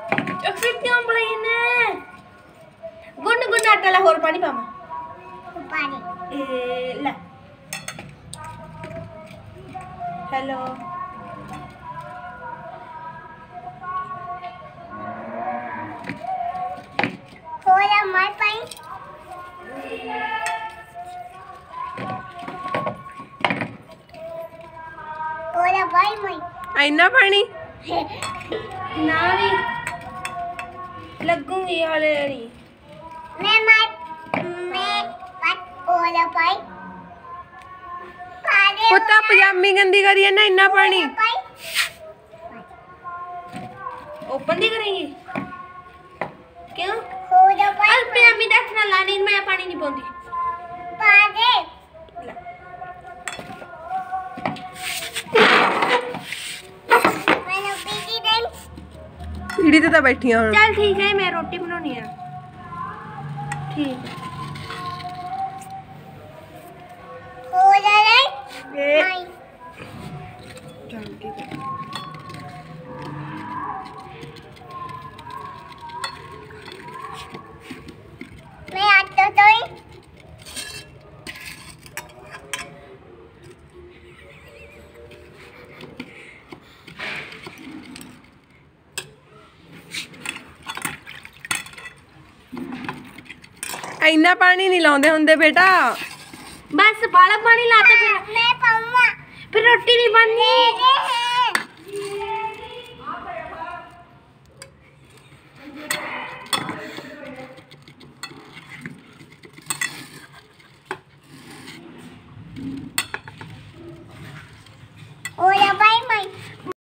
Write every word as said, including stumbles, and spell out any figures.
फिर क्यों बुलाई ने गुन गुन आटा ला और पानी पामा पानी ए ला हेलो होया मार पानी होया भाई मैं इन्ना पानी ना भी लगूंगी हाले नहीं मैं मैं मैं पट होया भाई पुत्ता पजामी गंदी करी है ना इन्ना पानी ओपन नहीं करेंगे क्यों हो जा भाई पजामी देखना लानी मैं पानी नहीं पौंदी पा दे मैंने पीटी दे पीड़ी ते तो बैठी हूं चल ठीक है मैं रोटी बनानी है ठीक है हो जा रे नहीं चल ठीक है मैं आता तो ही इन्ना पानी नहीं लाउंदे हुंदे बेटा बस बाला पानी लाते फिर मैं पाऊंगा फिर रोटी नहीं बननी